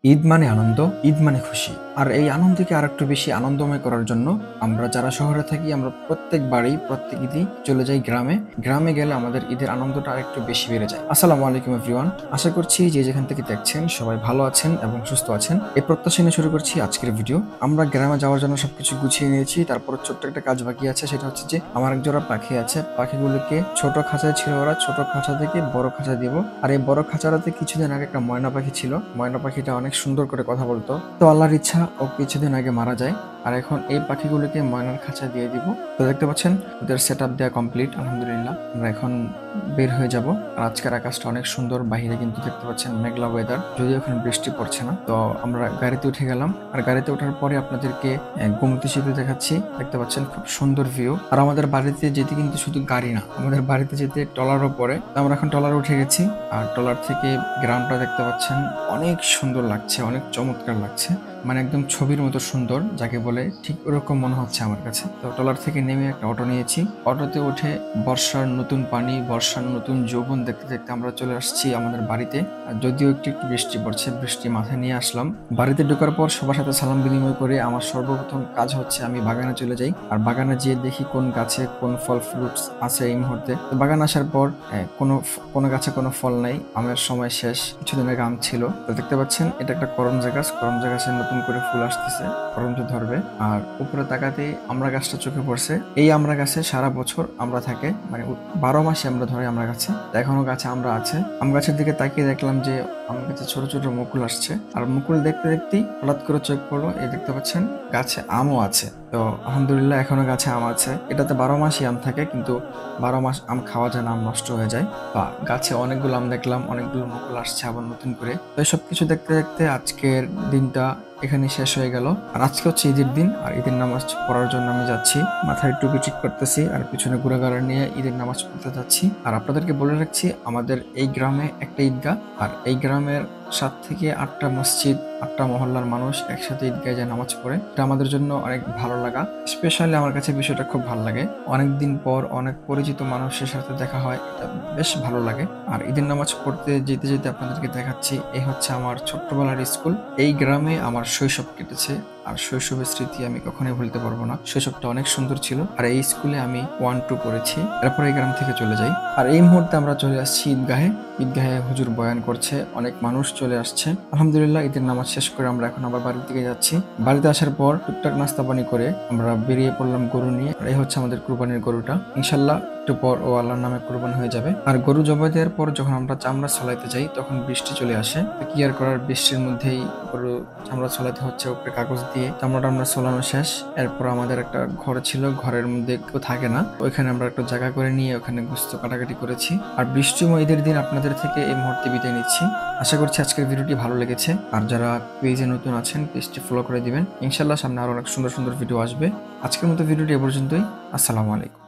ঈদ মানে আনন্দ, ঈদ মানে খুশি। আর এই আনন্দকে আরেকটু বেশি আনন্দময় করার জন্য আমরা যারা শহরে থাকি আমরা প্রত্যেকবারই প্রত্যেক ঈদই চলে যাই গ্রামে। গ্রামে গেলে আমাদের ঈদের আনন্দটা আরেকটু বেশি বেড়ে যায়। আসসালামু আলাইকুম এভরিওয়ান। আশা করছি যে যেখান থেকে দেখছেন সবাই ভালো আছেন এবং সুস্থ আছেন। এই প্রত্যাশা নিয়ে শুরু করছি আজকের ভিডিও। আমরা গ্রামে যাওয়ার জন্য সবকিছু গুছিয়ে নিয়েছি। তারপর ছোট্ট একটা কাজ বাকি আছে, সেটা হচ্ছে যে আমার এক জোড়া পাখি আছে। পাখিগুলোকে ছোট খাঁচায় ছিল ওরা, ছোট খাঁচা থেকে বড় খাঁচা দিব। আর এই বড় খাঁচাটাতে কিছুদিন আগে একটা ময়না পাখি ছিল। ময়না পাখিটা অনেক সুন্দর করে কথা বলতো। তো আল্লাহর ইচ্ছা ও কিছুদিন আগে মারা যায়। আর এখন এই পাখিগুলোকে ময়নার খাঁচা দিয়ে দিব। তো দেখতে পাচ্ছেন ওদের সেট আপ দেওয়া কমপ্লিট, আলহামদুলিল্লাহ। আমরা এখন বের হয়ে যাব। আর আজকের আকাশটা অনেক সুন্দর, বাইরে কিন্তু দেখতে পাচ্ছেন মেঘলা ওয়েদার, যদিও এখন বৃষ্টি পড়ছে না। তো আমরা গাড়িতে উঠে গেলাম। আর গাড়িতে ওঠার পরে আপনাদেরকে গোমতী সেতু দেখাচ্ছি। দেখতে পাচ্ছেন খুব সুন্দর ভিউ। আর আমাদের বাড়িতে যেতে কিন্তু শুধু গাড়ি না, আমাদের বাড়িতে যেতে ট্রলারও পড়ে। তো আমরা এখন ট্রলার উঠে গেছি। আর ট্রলার থেকে গ্রাউন্ডটা দেখতে পাচ্ছেন অনেক সুন্দর লাগছে, অনেক চমৎকার লাগছে। মানে একদম ছবির মতো সুন্দর, যাকে বলে ঠিক ওরকম মনে হচ্ছে আমার কাছে। তো ট্রলার থেকে নেমে একটা অটো নিয়েছি। অটোতে উঠে বর্ষার নতুন পানি, বর্ষার নতুন যৌবন দেখতে দেখতে আমরা চলে আসছি আমাদের বাড়িতে। আর যদিও একটু একটু বৃষ্টি পড়ছে, বৃষ্টি মাথায় নিয়ে আসলাম। বাড়িতে ঢোকার পর সবার সাথে সালাম বিনিময় করে আমার সর্বপ্রথম কাজ হচ্ছে আমি বাগানে চলে যাই। আর বাগানে যেয়ে দেখি কোন গাছে কোন ফল ফ্রুটস আছে এই মুহূর্তে। তো বাগান আসার পর কোনো গাছে কোনো ফল নাই, আমের সময় শেষ। কিছুদিন আগে আম ছিল। তো দেখতে পাচ্ছেন এটা একটা করমজা গাছ। করমজা গাছে নতুন করে ফুল আসতেছে, করমজা ধরবে। আর উপরে তাকাতে আমড়া গাছটা চোখে পড়ছে। এই আমড়া গাছে সারা বছর আমরা থাকে, মানে 12 মাসে আমরা ধরে আমড়া গাছে। এখনো গাছে আমরা আছে। আম গাছের দিকে তাকিয়ে দেখলাম যে আম গাছে ছোট ছোট মুকুল আসছে। আর মুকুল দেখতে দেখতেই হঠাৎ করে চোখ পড়লো, এই দেখতে পাচ্ছেন গাছে আমও আছে। তো আলহামদুলিল্লাহ এখনো গাছে আম আছে। এটাতে 12 মাসই আম থাকে, কিন্তু 12 মাস আম খাওয়া যায় না, আম নষ্ট হয়ে যায়। বা গাছে অনেকগুলো আম দেখলাম, অনেকগুলো মুকুল আসছে আবার নতুন করে। তো এসব কিছু দেখতে দেখতে আজকের দিনটা এখানে শেষ হয়ে গেল। আর আজকে হচ্ছে ঈদের দিন। আর ঈদের নামাজ পড়ার জন্য আমি যাচ্ছি। মাথায় টুপি ঠিক করতেছি আর পিছনে ঘোড়াগাড়া নিয়ে ঈদের নামাজ পড়তে যাচ্ছি। আর আপনাদেরকে বলে রাখছি, আমাদের এই গ্রামে একটা ঈদগাহ। আর এই গ্রামের 7 থেকে 8টা মসজিদ, 8টা মহল্লার মানুষ একসাথে ঈদগাহে যায় নামাজ পড়ে। এটা আমাদের জন্য অনেক ভালো লাগা। স্পেশালি আমার কাছে বিষয়টা খুব ভালো লাগে। অনেকদিন পর অনেক পরিচিত মানুষের সাথে দেখা হয়, এটা বেশ ভালো লাগে। আর ঈদের নামাজ পড়তে যেতে যেতে আপনাদেরকে দেখাচ্ছি, এই হচ্ছে আমার ছোট্টবেলার স্কুল। এই গ্রামে আমার শৈশব কেটেছে। আর শৈশবের স্মৃতি আমি কখনোই ভুলতে পারবো না। শৈশবটা অনেক সুন্দর ছিল। আর এই স্কুলে আমি 1-2 পড়েছি। এরপর এই গ্রাম থেকে চলে যাই। আর এই মুহূর্তে আমরা চলে আসছি ঈদগাহে। ঈদগাহে হুজুর বয়ান করছে, অনেক মানুষ চলে আসছে। আলহামদুলিল্লাহ ঈদের নামাজ শেষ করে আমরা এখন আবার বাড়ির দিকে যাচ্ছি। বাড়িতে আসার পর টুকটাক নাস্তা পানি করে আমরা বেরিয়ে পড়লাম গরু নিয়ে। আর এই হচ্ছে আমাদের কুরবানির গরুটা। ইনশাল্লাহ একটু পর ও আল্লাহর নামে কুরবান হয়ে যাবে। আর গরু জবাই দেওয়ার পর যখন আমরা চামড়া ছলাইতে যাই তখন বৃষ্টি চলে আসে। তো কি আর করার, বৃষ্টির মধ্যেই গরু চামড়া ছলাতে হচ্ছে। উপরে কাগজ দিয়ে চামড়াটা আমরা ছলানো শেষ। এরপর আমাদের একটা ঘর ছিল, ঘরের মধ্যে কেউ থাকে না, ওইখানে আমরা একটা জায়গা করে নিয়ে ওখানে গোশত কাটাকাটি করেছি। আর বৃষ্টিময় ঈদের দিন আপনাদের থেকে এই মুহূর্তে বিদায় নিচ্ছি। আশা করছি আজকের ভিডিওটি ভালো লেগেছে। আর যারা পেজে নতুন আছেন পেজটি ফলো করে দিবেন। ইনশাল্লাহ সামনে আরো অনেক সুন্দর সুন্দর ভিডিও আসবে। আজকের মতো ভিডিওটি এ পর্যন্তই। আসসালামু আলাইকুম।